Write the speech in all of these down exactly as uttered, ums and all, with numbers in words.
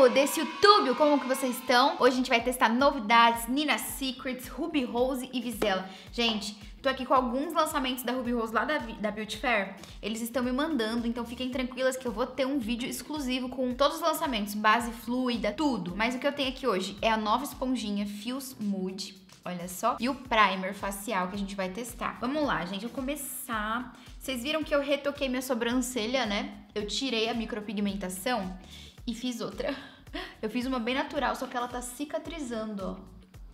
povo desse YouTube, como que vocês estão? Hoje a gente vai testar novidades, Nina Secrets, Ruby Rose e Vizela. Gente, tô aqui com alguns lançamentos da Ruby Rose lá da, da Beauty Fair. Eles estão me mandando, então fiquem tranquilas que eu vou ter um vídeo exclusivo com todos os lançamentos, base fluida, tudo. Mas o que eu tenho aqui hoje é a nova esponjinha Fuse Mood, olha só, e o primer facial que a gente vai testar. Vamos lá, gente, eu vou começar. Vocês viram que eu retoquei minha sobrancelha, né? Eu tirei a micropigmentação e fiz outra. Eu fiz uma bem natural, só que ela tá cicatrizando, ó.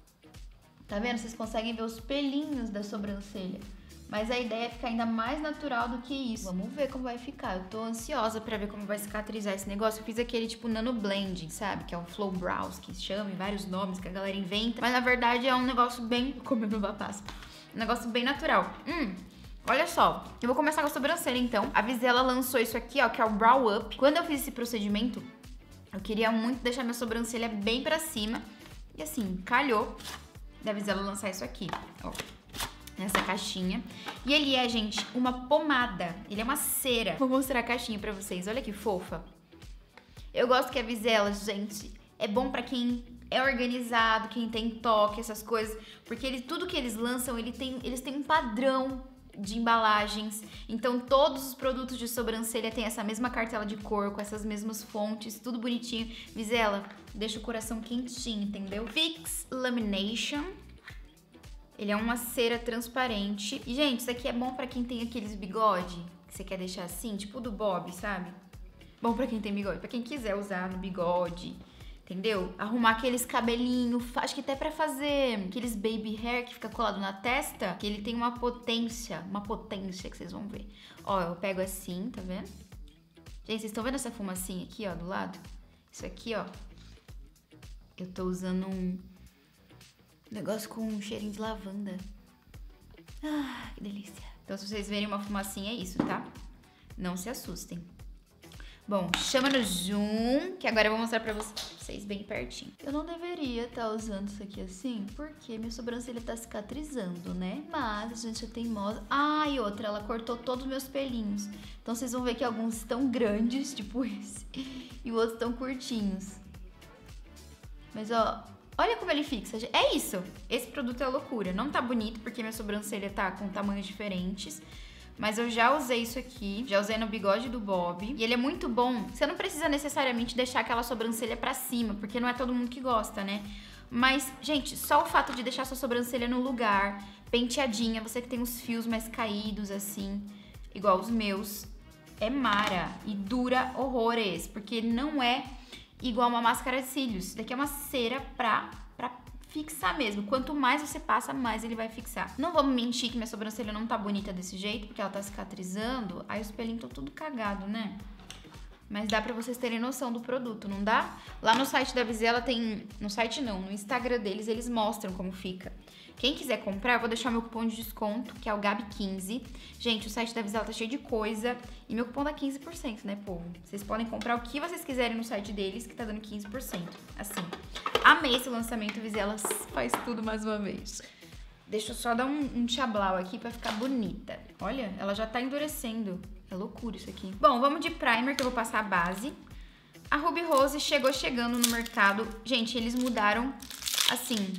Tá vendo? Vocês conseguem ver os pelinhos da sobrancelha. Mas a ideia é ficar ainda mais natural do que isso. Vamos ver como vai ficar. Eu tô ansiosa pra ver como vai cicatrizar esse negócio. Eu fiz aquele tipo nano blending, sabe? Que é o Flow Brows, que chama, vários nomes que a galera inventa. Mas na verdade é um negócio bem... Comendo uva passa. Um negócio bem natural. Hum... Olha só, eu vou começar com a sobrancelha então. A Vizela lançou isso aqui, ó, que é o Brow Up. Quando eu fiz esse procedimento, eu queria muito deixar minha sobrancelha bem pra cima. E assim, calhou da Vizela lançar isso aqui, ó, nessa caixinha. E ele é, gente, uma pomada. Ele é uma cera. Vou mostrar a caixinha pra vocês, olha que fofa. Eu gosto que a Vizela, gente, é bom pra quem é organizado, quem tem toque, essas coisas. Porque ele, tudo que eles lançam, ele tem, eles têm um padrão de embalagens, então todos os produtos de sobrancelha têm essa mesma cartela de cor, com essas mesmas fontes, tudo bonitinho. Vizela, deixa o coração quentinho, entendeu? Fix Lamination. Ele é uma cera transparente. E, gente, isso aqui é bom pra quem tem aqueles bigode, que você quer deixar assim, tipo do Bob, sabe? Bom pra quem tem bigode, pra quem quiser usar no bigode, entendeu? Arrumar aqueles cabelinhos, acho que até pra fazer aqueles baby hair que fica colado na testa, que ele tem uma potência, uma potência que vocês vão ver. Ó, eu pego assim, tá vendo? Gente, vocês estão vendo essa fumacinha aqui, ó, do lado? Isso aqui, ó, eu tô usando um negócio com um cheirinho de lavanda. Ah, que delícia. Então, se vocês verem uma fumacinha, é isso, tá? Não se assustem. Bom, chama no zoom, que agora eu vou mostrar pra vocês bem pertinho. Eu não deveria estar usando isso aqui assim, porque minha sobrancelha tá cicatrizando, né? Mas a gente é teimosa. Ah, e outra, ela cortou todos os meus pelinhos. Então vocês vão ver que alguns estão grandes, tipo esse, e os outros estão curtinhos. Mas ó, olha como ele fixa. É isso, esse produto é loucura. Não tá bonito porque minha sobrancelha tá com tamanhos diferentes. Mas eu já usei isso aqui, já usei no bigode do Bob. E ele é muito bom. Você não precisa necessariamente deixar aquela sobrancelha pra cima, porque não é todo mundo que gosta, né? Mas, gente, só o fato de deixar sua sobrancelha no lugar, penteadinha, você que tem os fios mais caídos, assim, igual os meus, é mara. E dura horrores, porque não é igual uma máscara de cílios. Isso daqui é uma cera pra... pra fixar mesmo. Quanto mais você passa, mais ele vai fixar. Não vamos mentir que minha sobrancelha não tá bonita desse jeito, porque ela tá cicatrizando. Aí os pelinhos estão tudo cagado, né? Mas dá pra vocês terem noção do produto, não dá? Lá no site da Vizela tem... No site não, no Instagram deles, eles mostram como fica. Quem quiser comprar, eu vou deixar meu cupom de desconto, que é o Gabi quinze. Gente, o site da Vizela tá cheio de coisa. E meu cupom dá quinze por cento, né, povo? Vocês podem comprar o que vocês quiserem no site deles, que tá dando quinze por cento. Assim. Amei esse lançamento, Vizela faz tudo mais uma vez. Deixa eu só dar um, um tchablau aqui pra ficar bonita. Olha, ela já tá endurecendo. É loucura isso aqui. Bom, vamos de primer, que eu vou passar a base. A Ruby Rose chegou chegando no mercado. Gente, eles mudaram, assim,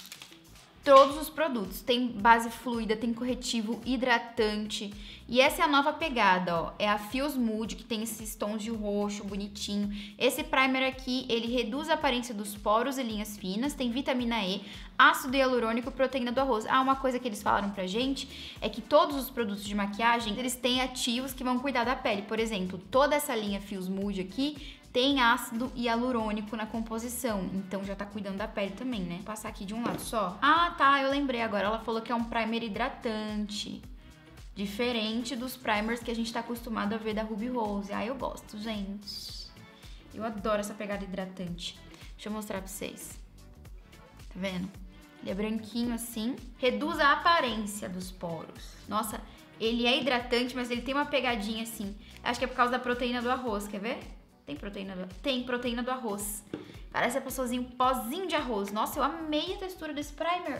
todos os produtos. Tem base fluida, tem corretivo, hidratante. E essa é a nova pegada, ó. É a Fuse Mood, que tem esses tons de roxo bonitinho. Esse primer aqui, ele reduz a aparência dos poros e linhas finas. Tem vitamina E, ácido hialurônico, proteína do arroz. Ah, uma coisa que eles falaram pra gente é que todos os produtos de maquiagem, eles têm ativos que vão cuidar da pele. Por exemplo, toda essa linha Fuse Mood aqui tem ácido hialurônico na composição, então já tá cuidando da pele também, né? Vou passar aqui de um lado só. Ah, tá, eu lembrei agora. Ela falou que é um primer hidratante, diferente dos primers que a gente tá acostumado a ver da Ruby Rose. Ah, eu gosto, gente. Eu adoro essa pegada hidratante. Deixa eu mostrar pra vocês. Tá vendo? Ele é branquinho assim. Reduz a aparência dos poros. Nossa, ele é hidratante, mas ele tem uma pegadinha assim. Acho que é por causa da proteína do arroz, quer ver? Tem proteína do... Tem proteína do arroz. Parece a pessoazinho, pozinho de arroz. Nossa, eu amei a textura desse primer.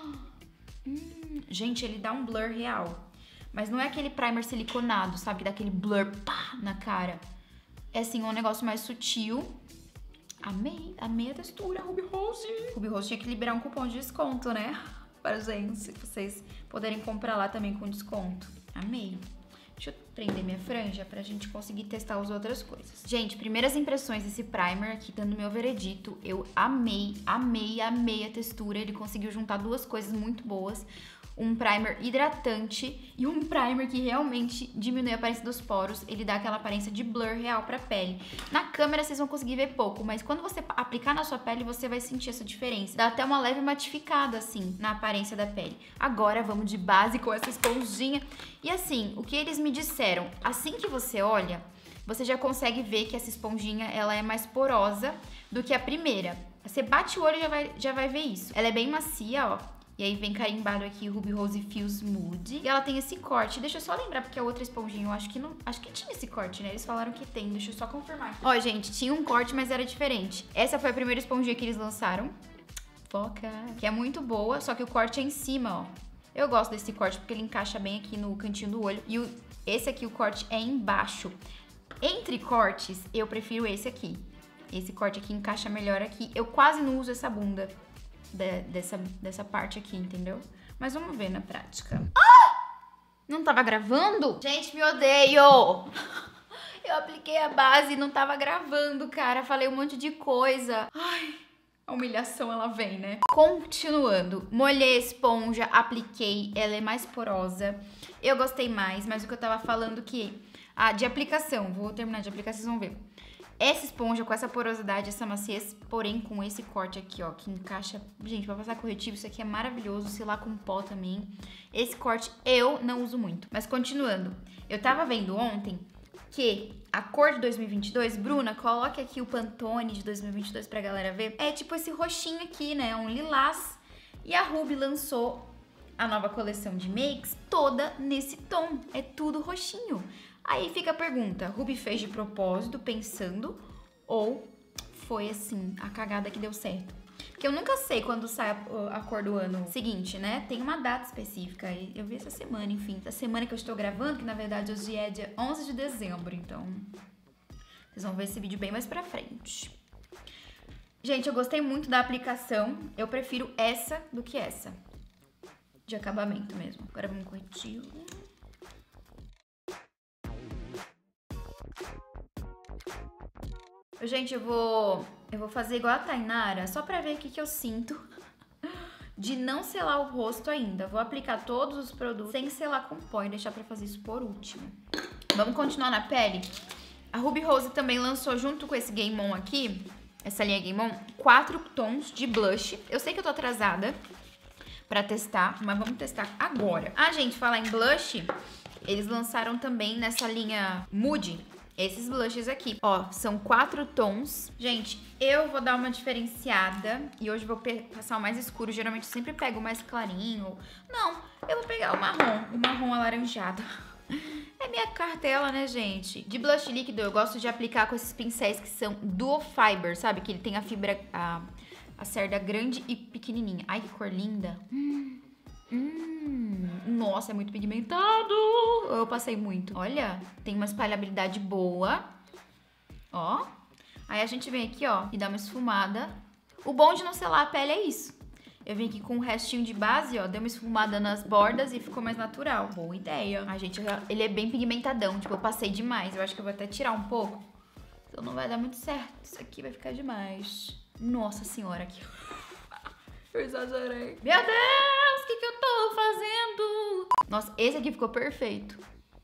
Hum, gente, ele dá um blur real. Mas não é aquele primer siliconado, sabe? Que dá aquele blur pá, na cara. É assim, um negócio mais sutil. Amei, amei a textura, Ruby Rose. Ruby Rose tinha que liberar um cupom de desconto, né? Para gente, vocês poderem comprar lá também com desconto. Amei. Deixa eu prender minha franja pra gente conseguir testar as outras coisas. Gente, primeiras impressões desse primer aqui, dando meu veredito. Eu amei, amei, amei a textura. Ele conseguiu juntar duas coisas muito boas. Um primer hidratante e um primer que realmente diminui a aparência dos poros. Ele dá aquela aparência de blur real pra pele. Na câmera vocês vão conseguir ver pouco, mas quando você aplicar na sua pele, você vai sentir essa diferença. Dá até uma leve matificada, assim, na aparência da pele. Agora vamos de base com essa esponjinha. E assim, o que eles me disseram, assim que você olha, você já consegue ver que essa esponjinha, ela é mais porosa do que a primeira. Você bate o olho e já vai, já vai ver isso. Ela é bem macia, ó. E aí vem carimbado aqui o Ruby Rose Fuse Mood. E ela tem esse corte. Deixa eu só lembrar, porque a outra esponjinha eu acho que não... Acho que tinha esse corte, né? Eles falaram que tem. Deixa eu só confirmar aqui. Ó, gente, tinha um corte, mas era diferente. Essa foi a primeira esponjinha que eles lançaram. Foca. Que é muito boa, só que o corte é em cima, ó. Eu gosto desse corte porque ele encaixa bem aqui no cantinho do olho. E o... esse aqui, o corte é embaixo. Entre cortes, eu prefiro esse aqui. Esse corte aqui encaixa melhor aqui. Eu quase não uso essa bunda. De, dessa, dessa parte aqui, entendeu? Mas vamos ver na prática. Ah! Não tava gravando? Gente, me odeio! Eu apliquei a base e não tava gravando, cara. Falei um monte de coisa. Ai, a humilhação, ela vem, né? Continuando. Molhei a esponja, apliquei. Ela é mais porosa. Eu gostei mais, mas o que eu tava falando que... Ah, de aplicação. Vou terminar de aplicar, vocês vão ver. Essa esponja com essa porosidade, essa maciez, porém com esse corte aqui, ó, que encaixa... Gente, pra passar corretivo, isso aqui é maravilhoso, sei lá, com pó também. Esse corte eu não uso muito. Mas continuando, eu tava vendo ontem que a cor de dois mil e vinte e dois, Bruna, coloque aqui o Pantone de dois mil e vinte e dois pra galera ver. É tipo esse roxinho aqui, né, um lilás. E a Ruby lançou a nova coleção de makes toda nesse tom, é tudo roxinho. Aí fica a pergunta, Ruby fez de propósito, pensando, ou foi assim, a cagada que deu certo? Porque eu nunca sei quando sai a, a cor do ano seguinte, né? Tem uma data específica, eu vi essa semana, enfim. Essa semana que eu estou gravando, que na verdade hoje é dia onze de dezembro, então vocês vão ver esse vídeo bem mais pra frente. Gente, eu gostei muito da aplicação, eu prefiro essa do que essa. De acabamento mesmo. Agora vamos corretivo. Gente, eu vou, eu vou fazer igual a Tainara, só pra ver o que, que eu sinto de não selar o rosto ainda. Vou aplicar todos os produtos sem selar com pó e deixar pra fazer isso por último. Vamos continuar na pele? A Ruby Rose também lançou junto com esse Game On aqui, essa linha Game On, quatro tons de blush. Eu sei que eu tô atrasada pra testar, mas vamos testar agora. Ah, gente, falar em blush, eles lançaram também nessa linha Mood esses blushes aqui. Ó, são quatro tons. Gente, eu vou dar uma diferenciada e hoje vou passar o mais escuro. Geralmente eu sempre pego o mais clarinho. Não, eu vou pegar o marrom, o marrom alaranjado. É minha cartela, né, gente? De blush líquido, eu gosto de aplicar com esses pincéis que são Dual Fiber, sabe? Que ele tem a fibra, a, a cerda grande e pequenininha. Ai, que cor linda. Hum, hum, nossa, é muito pigmentado. Eu passei muito. Olha, tem uma espalhabilidade boa. Ó. Aí a gente vem aqui, ó, e dá uma esfumada. O bom de não selar a pele é isso. Eu vim aqui com um restinho de base, ó, deu uma esfumada nas bordas e ficou mais natural. Boa ideia. Ai, gente, ele é bem pigmentadão, tipo, eu passei demais. Eu acho que eu vou até tirar um pouco. Então não vai dar muito certo. Isso aqui vai ficar demais. Nossa senhora, aqui. Eu exagerei. Meu Deus, o que que eu tô fazendo? Nossa, esse aqui ficou perfeito.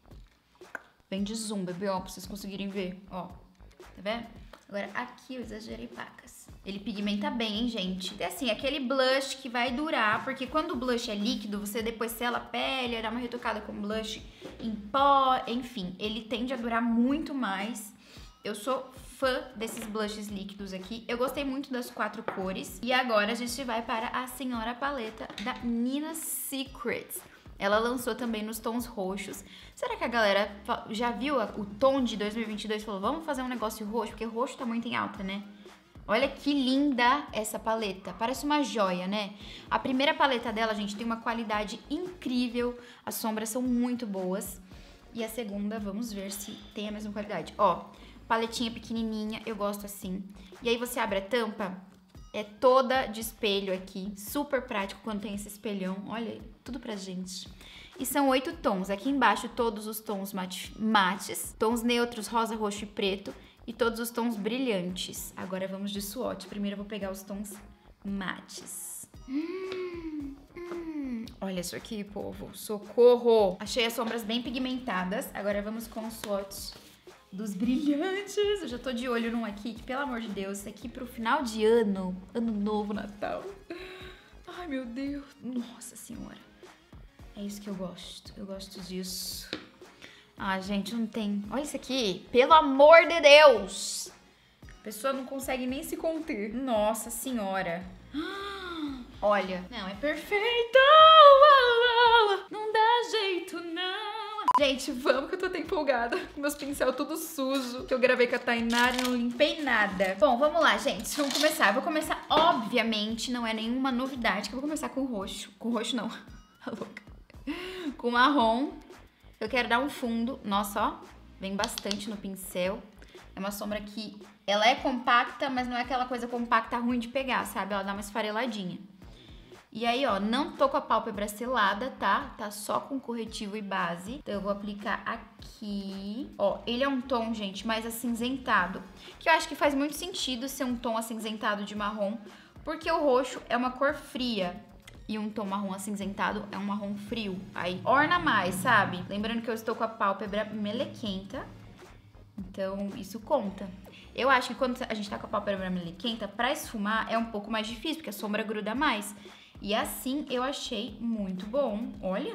Bem de zoom, bebê, ó, pra vocês conseguirem ver, ó. Tá vendo? Agora, aqui eu exagerei pacas. Ele pigmenta bem, hein, gente? É assim, aquele blush que vai durar, porque quando o blush é líquido, você depois sela a pele, dá uma retocada com blush em pó, enfim, ele tende a durar muito mais. Eu sou fã desses blushes líquidos aqui. Eu gostei muito das quatro cores. E agora a gente vai para a Senhora Paleta da Nina Secrets. Ela lançou também nos tons roxos. Será que a galera já viu o tom de dois mil e vinte e dois e falou, vamos fazer um negócio roxo? Porque roxo tá muito em alta, né? Olha que linda essa paleta. Parece uma joia, né? A primeira paleta dela, gente, tem uma qualidade incrível. As sombras são muito boas. E a segunda, vamos ver se tem a mesma qualidade. Ó, paletinha pequenininha, eu gosto assim. E aí você abre a tampa, é toda de espelho aqui, super prático quando tem esse espelhão. Olha, tudo pra gente. E são oito tons. Aqui embaixo todos os tons mate, mates, tons neutros, rosa, roxo e preto. E todos os tons brilhantes. Agora vamos de swatch. Primeiro eu vou pegar os tons mates. Hum, hum. Olha isso aqui, povo. Socorro! Achei as sombras bem pigmentadas. Agora vamos com o swatch dos brilhantes. Eu já tô de olho num aqui, que pelo amor de Deus, isso aqui pro final de ano. Ano novo, Natal. Ai, meu Deus. Nossa Senhora. É isso que eu gosto. Eu gosto disso. Ah, gente, não tem. Olha isso aqui. Pelo amor de Deus. A pessoa não consegue nem se conter. Nossa Senhora. Olha. Não, é perfeito. Não dá jeito, não. Gente, vamos que eu tô até empolgada. Meus pincel tudo sujo. Que eu gravei com a Tainara e não limpei nada. Bom, vamos lá, gente. Vamos começar. Eu vou começar, obviamente, não é nenhuma novidade, que eu vou começar com roxo. Com roxo, não. Tá louca. Com marrom. Eu quero dar um fundo. Nossa, ó. Vem bastante no pincel. É uma sombra que ela é compacta, mas não é aquela coisa compacta ruim de pegar, sabe? Ela dá uma esfareladinha. E aí, ó, não tô com a pálpebra selada, tá? Tá só com corretivo e base. Então eu vou aplicar aqui. Ó, ele é um tom, gente, mais acinzentado. Que eu acho que faz muito sentido ser um tom acinzentado de marrom, porque o roxo é uma cor fria. E um tom marrom acinzentado é um marrom frio. Aí orna mais, sabe? Lembrando que eu estou com a pálpebra melequenta. Então, isso conta. Eu acho que quando a gente tá com a pálpebra melequenta, pra esfumar é um pouco mais difícil, porque a sombra gruda mais. E assim eu achei muito bom. Olha.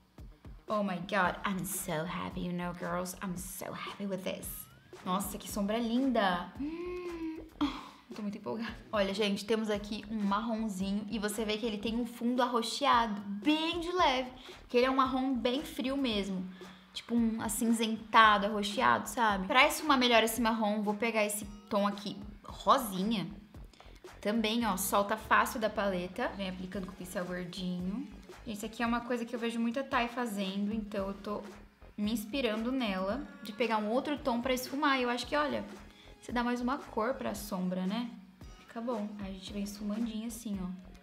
Oh my God. I'm so happy, you know, girls. I'm so happy with this. Nossa, que sombra linda. Hum. Tô muito empolgada. Olha, gente, temos aqui um marronzinho e você vê que ele tem um fundo arroxeado, bem de leve, porque ele é um marrom bem frio mesmo. Tipo um acinzentado, arroxeado, sabe? Pra esfumar melhor esse marrom, vou pegar esse tom aqui, rosinha. Também, ó, solta fácil da paleta. Vem aplicando com o pincel gordinho. Isso aqui é uma coisa que eu vejo muita Thay fazendo, então eu tô me inspirando nela, de pegar um outro tom pra esfumar. E eu acho que, olha, você dá mais uma cor pra sombra, né? Fica bom. Aí a gente vem esfumandinho assim, ó.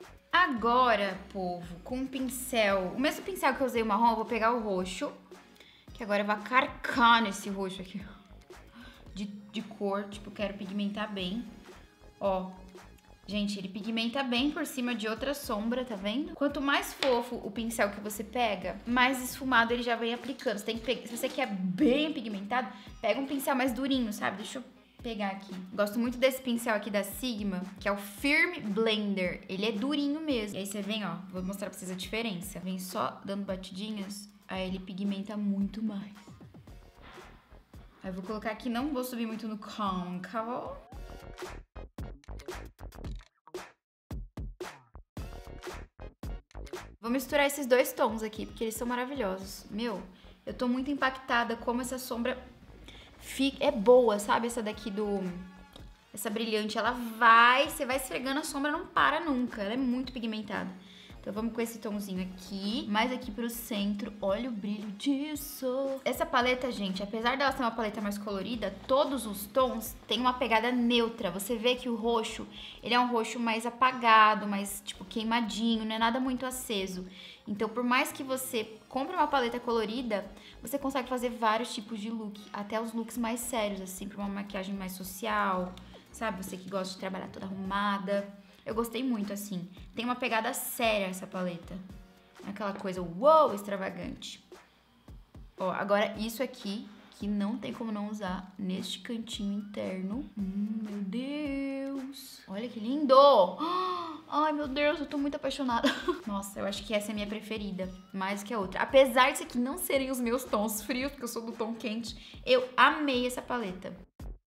Agora, povo, com o pincel... O mesmo pincel que eu usei o marrom, eu vou pegar o roxo. Que agora eu vou carcar nesse roxo aqui. De, de cor, tipo, quero pigmentar bem. Ó. Gente, ele pigmenta bem por cima de outra sombra, tá vendo? Quanto mais fofo o pincel que você pega, mais esfumado ele já vem aplicando. Você tem que pegar... Se você quer bem pigmentado, pega um pincel mais durinho, sabe? Deixa eu pegar aqui. Gosto muito desse pincel aqui da Sigma, que é o Firm Blender. Ele é durinho mesmo. E aí você vem, ó, vou mostrar pra vocês a diferença. Vem só dando batidinhas, aí ele pigmenta muito mais. Aí eu vou colocar aqui, não vou subir muito no côncavo. Vou misturar esses dois tons aqui, porque eles são maravilhosos. Meu, eu tô muito impactada como essa sombra fica, é boa, sabe? Essa daqui do... Essa brilhante, ela vai... Você vai esfregando a sombra, não para nunca. Ela é muito pigmentada. Então vamos com esse tomzinho aqui, mais aqui pro centro. Olha o brilho disso. Essa paleta, gente, apesar dela ser uma paleta mais colorida, todos os tons têm uma pegada neutra. Você vê que o roxo, ele é um roxo mais apagado, mais, tipo, queimadinho, não é nada muito aceso. Então, por mais que você compre uma paleta colorida, você consegue fazer vários tipos de look, até os looks mais sérios, assim, pra uma maquiagem mais social, sabe? Você que gosta de trabalhar toda arrumada. Eu gostei muito, assim. Tem uma pegada séria essa paleta. Aquela coisa, uou, extravagante. Ó, agora isso aqui, que não tem como não usar neste cantinho interno. Hum, meu Deus. Olha que lindo. Ai, meu Deus, eu tô muito apaixonada. Nossa, eu acho que essa é a minha preferida, mais que a outra. Apesar disso aqui não serem os meus tons frios, porque eu sou do tom quente, eu amei essa paleta.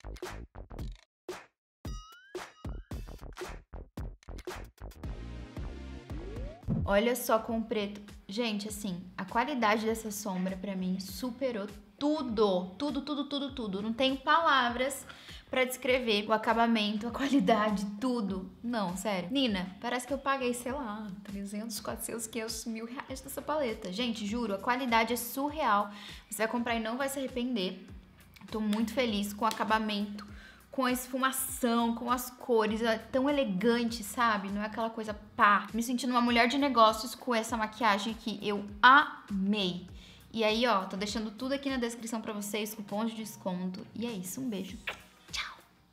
Olha só com o preto. Gente, assim, a qualidade dessa sombra pra mim superou tudo. Tudo, tudo, tudo, tudo. Não tenho palavras pra descrever o acabamento, a qualidade, tudo. Não, sério. Nina, parece que eu paguei, sei lá, trezentos, quatrocentos, quinhentos mil reais nessa paleta. Gente, juro, a qualidade é surreal. Você vai comprar e não vai se arrepender. Tô muito feliz com o acabamento, com a esfumação, com as cores, é tão elegante, sabe? Não é aquela coisa pá. Me sentindo uma mulher de negócios com essa maquiagem aqui, eu amei. E aí, ó, tô deixando tudo aqui na descrição pra vocês, cupom de desconto. E é isso, um beijo.